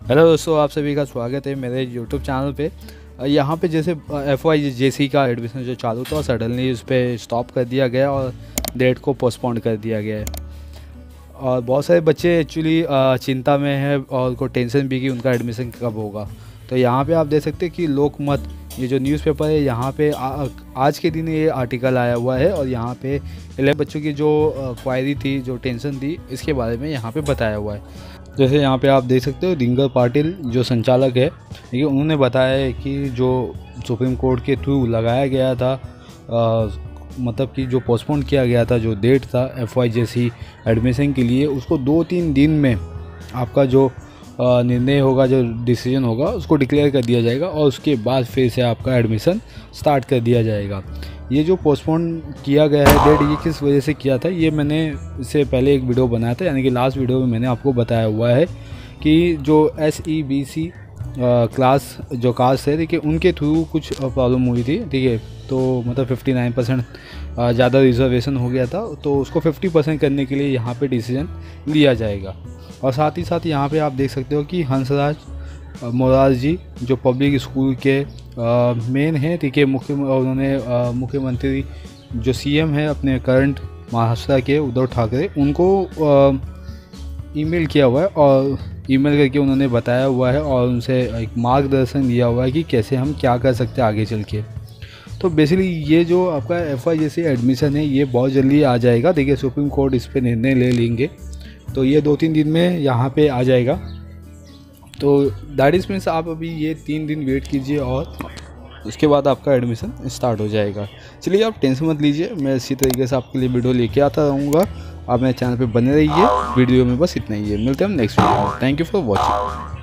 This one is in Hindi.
हेलो दोस्तों, आप सभी का स्वागत है मेरे यूट्यूब चैनल पे। यहाँ पे जैसे FYJC का एडमिशन जो चालू था, सडनली उस पर स्टॉप कर दिया गया और डेट को पोस्टपोन कर दिया गया है। और बहुत सारे बच्चे एक्चुअली चिंता में है और उनको टेंशन भी कि उनका एडमिशन कब होगा। तो यहाँ पे आप देख सकते हैं कि लोकमत, ये जो न्यूज़पेपर है, यहाँ पे आज के दिन ये आर्टिकल आया हुआ है और यहाँ पे 11 बच्चों की जो क्वायरी थी, जो टेंशन थी, इसके बारे में यहाँ पे बताया हुआ है। जैसे यहाँ पे आप देख सकते हो, दिनकर पाटिल जो संचालक है, ठीक है, उन्होंने बताया है कि जो सुप्रीम कोर्ट के थ्रू लगाया गया था, मतलब कि जो पोस्टपोन किया गया था, जो डेट था FYJC एडमिशन के लिए, उसको 2-3 दिन में आपका जो निर्णय होगा, जो डिसीजन होगा, उसको डिक्लेयर कर दिया जाएगा और उसके बाद फिर से आपका एडमिशन स्टार्ट कर दिया जाएगा। ये जो पोस्टपोन किया गया है डेट, ये किस वजह से किया था, ये मैंने इससे पहले एक वीडियो बनाया था, यानी कि लास्ट वीडियो में मैंने आपको बताया हुआ है कि जो SEBC क्लास जो कास्ट है, देखिए, उनके थ्रू कुछ प्रॉब्लम हुई थी, ठीक है। तो मतलब 59% ज़्यादा रिजर्वेशन हो गया था, तो उसको 50% करने के लिए यहाँ पे डिसीजन लिया जाएगा। और साथ ही साथ यहाँ पे आप देख सकते हो कि हंसराज मोरारजी जो पब्लिक स्कूल के मेन है, ठीक है, उन्होंने मुख्यमंत्री जो CM है अपने करंट महाराष्ट्र के, उद्धव ठाकरे, उनको ईमेल किया हुआ है और ईमेल करके उन्होंने बताया हुआ है और उनसे एक मार्गदर्शन दिया हुआ है कि कैसे हम क्या कर सकते हैं आगे चल के। तो बेसिकली ये जो आपका FYJC एडमिशन है, ये बहुत जल्दी आ जाएगा। देखिए, सुप्रीम कोर्ट इस पर निर्णय ले लेंगे, तो ये 2-3 दिन में यहाँ पे आ जाएगा। तो दैट इज़ मीन्स आप अभी ये 3 दिन वेट कीजिए और उसके बाद आपका एडमिशन स्टार्ट हो जाएगा। चलिए, आप टेंशन मत लीजिए, मैं इसी तरीके से आपके लिए वीडियो लेके आता रहूँगा। आप मेरे चैनल पे बने रहिए। वीडियो में बस इतना ही है, मिलते हैं हम नेक्स्ट वीडियो में। Thank you for watching.